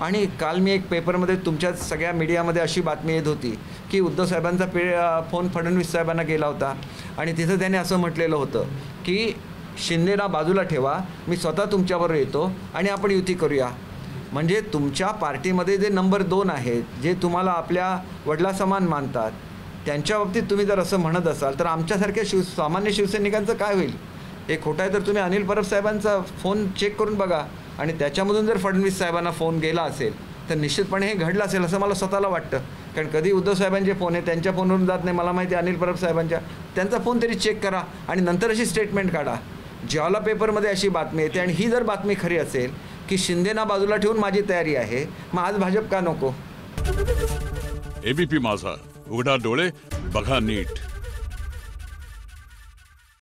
आणि काल मी एक पेपरमध्ये तुमच्या सगळ्या मीडियामध्ये अशी बातमी येत होती की उद्धव साहेबांचा फोन फडणवीस साहेबांना गेला होता आणि तिथं त्याने असं म्हटलेलं होतं की शिंदेला बाजूला ठेवा, मी स्वतः तुमच्याबरोबर येतो आणि आपण युती करूया. म्हणजे तुमच्या पार्टीमध्ये जे नंबर 2 आहेत, जे तुम्हाला आपल्या वडिलासमान मानतात, त्यांच्या बाबतीत तुम्ही जर असं म्हणत असाल तर आमच्यासारख्या सामान्य शिवसैनिकांचं काय होईल? हे खोटं आहे तर तुम्ही अनिल परब साहेबांचा फोन चेक करून बघा आणि त्याच्यामधून जर फडणवीस साहेबांना फोन गेला असेल तर निश्चितपणे हे घडलं असेल असं मला स्वतःला वाटतं. कारण कधी उद्धव साहेबांचे फोन आहे त्यांच्या फोनवरून जात नाही, मला माहिती आहे अनिल परब साहेबांच्या, त्यांचा फोन तरी चेक करा आणि नंतर अशी स्टेटमेंट काढा. ज्वाला पेपरमध्ये अशी बातमी येते आणि ही जर बातमी खरी असेल की शिंदेना बाजूला ठेवून माझी तयारी आहे, मग आज भाजप का नको? एबीपी माझा, उघडा डोळे बघा नीट.